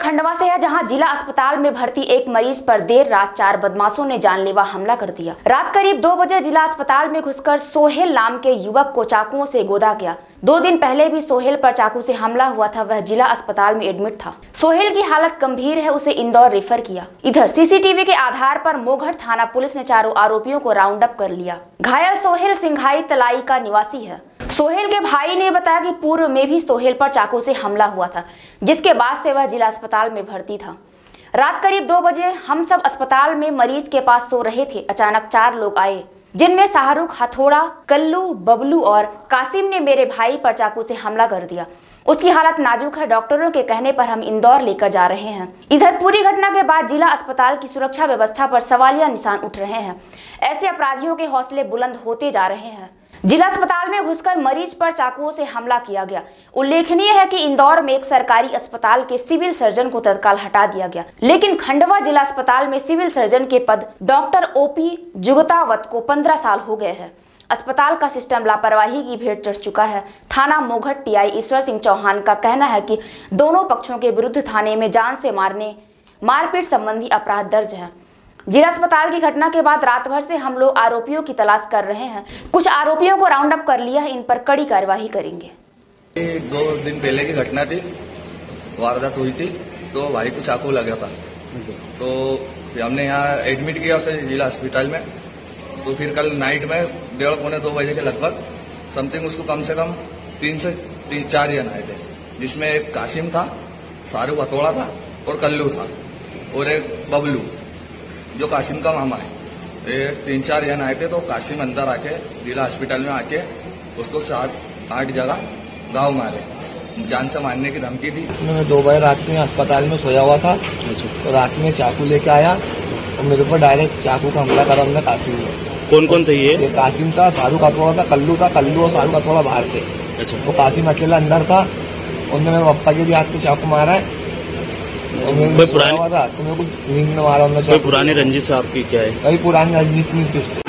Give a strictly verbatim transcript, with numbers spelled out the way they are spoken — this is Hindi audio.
खंडवा से है, जहां जिला अस्पताल में भर्ती एक मरीज पर देर रात चार बदमाशों ने जानलेवा हमला कर दिया। रात करीब दो बजे जिला अस्पताल में घुसकर सोहेल नाम के युवक को चाकुओं से गोदा गया। दो दिन पहले भी सोहेल पर चाकू से हमला हुआ था, वह जिला अस्पताल में एडमिट था। सोहेल की हालत गंभीर है, उसे इंदौर रेफर किया। इधर सीसीटीवी के आधार पर मोघर थाना पुलिस ने चारों आरोपियों को राउंड अप कर लिया। घायल सोहेल सिंघाई तलाई का निवासी है। सोहेल के भाई ने बताया कि पूर्व में भी सोहेल पर चाकू से हमला हुआ था, जिसके बाद से वह जिला अस्पताल में भर्ती था। रात करीब दो बजे हम सब अस्पताल में मरीज के पास सो रहे थे। अचानक चार लोग आए, जिनमें शाहरुख, हथौड़ा, कल्लू, बबलू और कासिम ने मेरे भाई पर चाकू से हमला कर दिया। उसकी हालत नाजुक है। डॉक्टरों के कहने पर हम इंदौर लेकर जा रहे हैं। इधर पूरी घटना के बाद जिला अस्पताल की सुरक्षा व्यवस्था पर सवालिया निशान उठ रहे हैं। ऐसे अपराधियों के हौसले बुलंद होते जा रहे हैं। जिला अस्पताल में घुसकर मरीज पर चाकुओं से हमला किया गया। उल्लेखनीय है कि इंदौर में एक सरकारी अस्पताल के सिविल सर्जन को तत्काल हटा दिया गया, लेकिन खंडवा जिला अस्पताल में सिविल सर्जन के पद डॉक्टर ओपी जुगतावत को पंद्रह साल हो गए हैं। अस्पताल का सिस्टम लापरवाही की भेंट चढ़ चुका है। थाना मोघट टीआई ईश्वर सिंह चौहान का कहना है कि दोनों पक्षों के विरुद्ध थाने में जान से मारने, मारपीट संबंधी अपराध दर्ज है। जिला अस्पताल की घटना के बाद रात भर से हम लोग आरोपियों की तलाश कर रहे हैं। कुछ आरोपियों को राउंड अप कर लिया है, इन पर कड़ी कार्यवाही करेंगे। दो दिन पहले की घटना थी, वारदात हुई थी, तो भाई को चाकू लगा था। तो हमने यहाँ एडमिट किया उसे जिला अस्पताल में। तो फिर कल नाइट में डेढ़ पौने दो बजे के लगभग समथिंग उसको कम से कम तीन से तीन चार जन आए थे, जिसमें एक कासिम था, शाहरुख, हथौड़ा था और कल्लू था और एक बबलू जो कासिम का मामा है। ये तीन चार जन आए थे। तो कासिम अंदर आके जिला अस्पताल में आके उसको सात आठ जगह गाँव मारे, जान से मारने की धमकी दी। मैं दो बजे रात में अस्पताल में सोया हुआ था, तो रात में चाकू लेके आया और मेरे ऊपर डायरेक्ट चाकू का हमला करा उन्होंने कासिम ने। कौन कौन थे ये? ये कासिम था, शाहरुख, हथौड़ा था, कल्लू था। कल्लू और शाहरुख, हथौड़ा बाहर थे। अच्छा। तो कासिम अकेला अंदर था। उन्होंने मेरे पप्पा के भी हाथ पे चाकू मारा है। कोई पुरानी था तो मेरे को नींद में मारा उन्होंने। कोई पुरानी रंजिश आपकी क्या है? कई पुरानी रंजिश नहीं थी उससे।